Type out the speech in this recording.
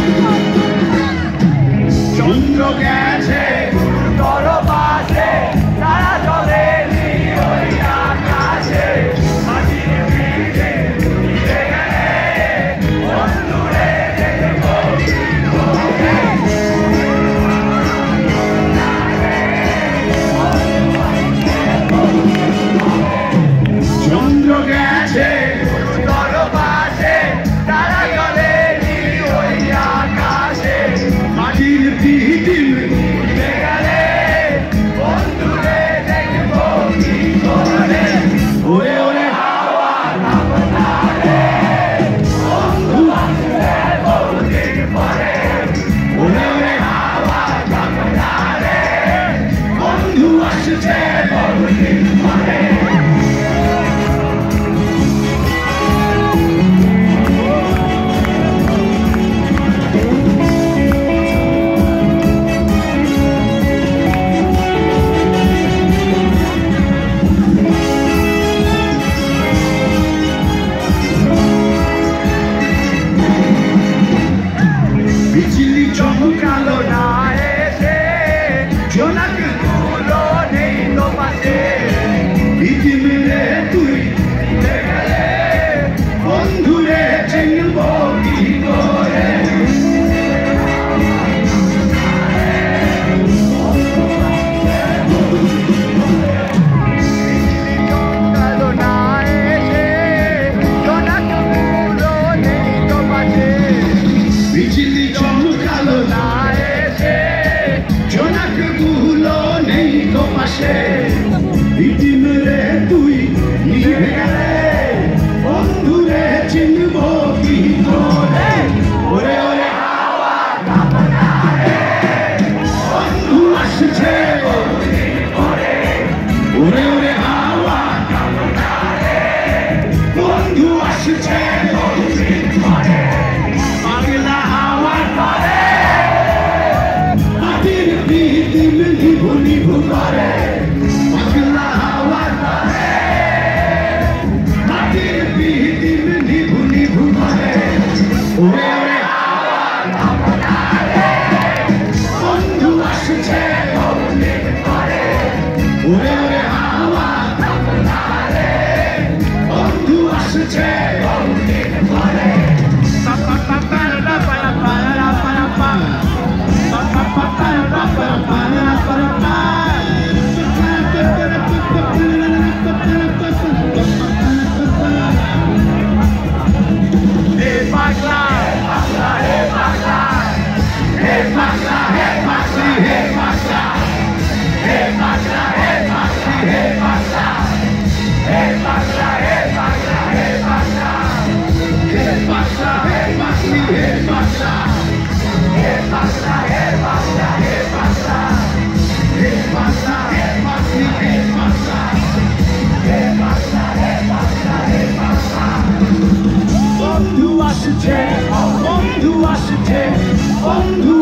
চন্দ্র গেছে তোর পাশে তারা চলে ওই আকাশে মাটির পিঠে ফিরে গেলে বন্ধুরে দেখবো চন্দ্র গেছে তোর পাশে তারা চলে ওই আকাশে মাটির পিঠে ফিরে গেলে বন্ধুরে দেখবো কি করে ওরে ওরে হাওয়া কাঁপনা রে বন্ধু আসবে বহুদিন পরে ওরে ওরে হাওয়া কাঁপনা রে বন্ধু আসছে বহুদিন পরে বিজলি চমকালো না এসে জোনাক গুলো নেই তো পাশে বিধি মিলে তুই ফিরে গেলে বন্ধুরে চিনব কি করে চমকালো না এসে জোনাক গুলো নেই তো পাশে বিজলি চমকালো না এসে জোনাক গুলো নেই তো পাশে বিধি মেরে তুই নিভে গেলে বন্ধুরে চিনব কি করে ওরে ওরে হাওয়া কাঁপনা রে বন্ধু আসছে বহুদিন পরে ওরে ওরে হাওয়া কাঁপনা রে বন্ধু আসছে বহুদিন পরে পাগলা হাওয়ার পরে মাটির পিঠে নিভু নিভু করে পাগলা হাওয়ার পরে মাটির পিঠে নিভু নিভু করে ওরে ওরে হাওয়া কাঁপনা রে বন্ধু আসছে বহুদিন পরে ওরে ওরে হাওয়া কাঁপনা রে বন্ধু আসছে বহুদিন পরে বন্ধু আসছে বন্ধু